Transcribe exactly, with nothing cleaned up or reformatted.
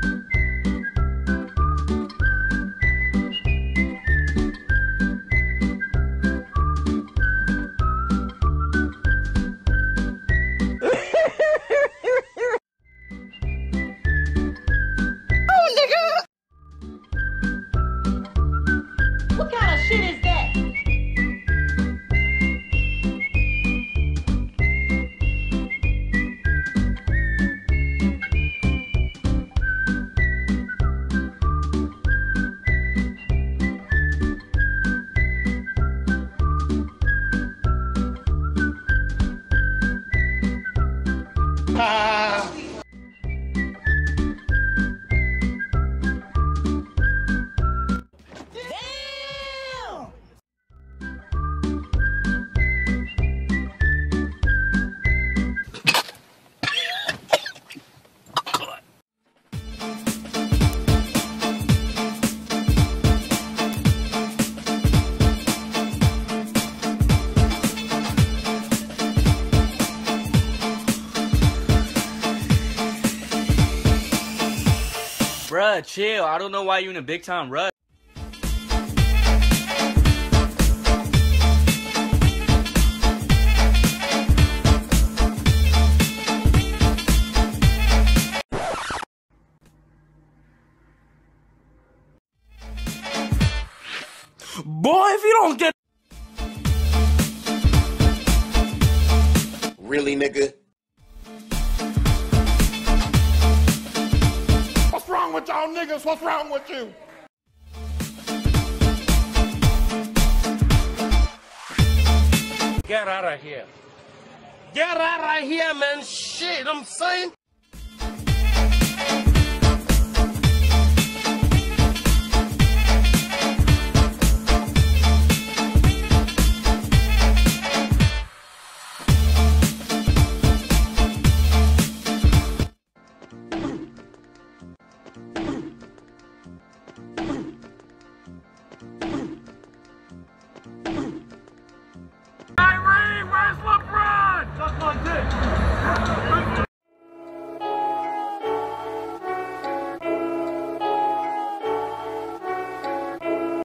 What kind of shit is that? Ah. Bruh, chill. I don't know why you in a big time rush. Boy, if you don't get... Really, nigga? What's wrong with y'all niggas? What's wrong with you? Get out of here. Get out of here, man. Shit, I'm saying.